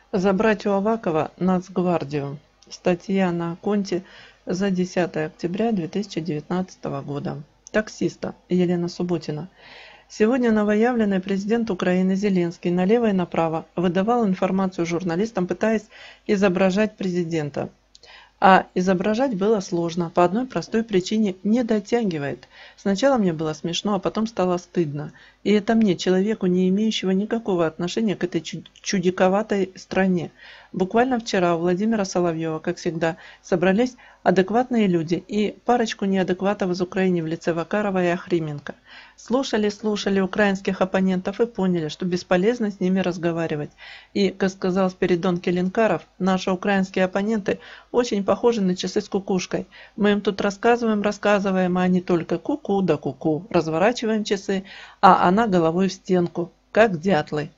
Забрать у Авакова Нацгвардию. Статья на Конте за 10 октября 2019 года. Таксиста Елена Субботина. Сегодня новоявленный президент Украины Зеленский налево и направо выдавал информацию журналистам, пытаясь изображать президента. А изображать было сложно, по одной простой причине: не дотягивает. Сначала мне было смешно, а потом стало стыдно. И это мне, человеку, не имеющего никакого отношения к этой чудиковатой стране. Буквально вчера у Владимира Соловьева, как всегда, собрались адекватные люди и парочку неадекватов из Украины в лице Вакарова и Охрименко. Слушали украинских оппонентов и поняли, что бесполезно с ними разговаривать. И, как сказал Спиридон Келинкаров, наши украинские оппоненты очень похожи на часы с кукушкой. Мы им тут рассказываем, а они только ку-ку да ку-ку. Разворачиваем часы, а она головой в стенку, как дятлы.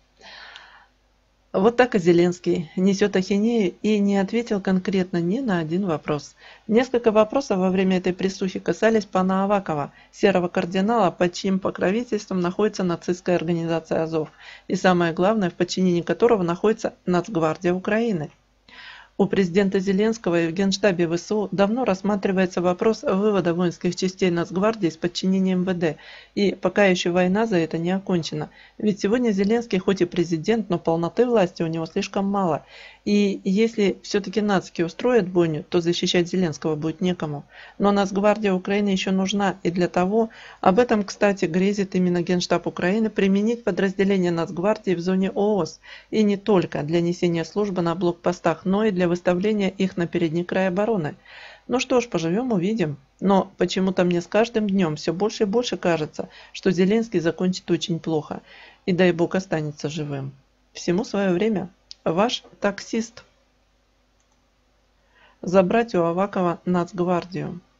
Вот так и Зеленский несет ахинею и не ответил конкретно ни на один вопрос. Несколько вопросов во время этой присухи касались пана Авакова, серого кардинала, под чьим покровительством находится нацистская организация «Азов», и самое главное, в подчинении которого находится Нацгвардия Украины. У президента Зеленского и в Генштабе ВСУ давно рассматривается вопрос вывода воинских частей Нацгвардии из подчинения МВД, и пока еще война за это не окончена. Ведь сегодня Зеленский хоть и президент, но полноты власти у него слишком мало. И если все-таки нацики устроят бойню, то защищать Зеленского будет некому. Но Нацгвардия Украины еще нужна, и для того, об этом, кстати, грезит именно Генштаб Украины, применить подразделения Нацгвардии в зоне ООС, и не только для несения службы на блокпостах, но и для выставления их на передний край обороны. Ну что ж, поживем увидим. Но почему-то мне с каждым днем все больше и больше кажется, что Зеленский закончит очень плохо, и дай бог останется живым. Всему свое время. Ваш таксист. Забрать у Авакова Нацгвардию.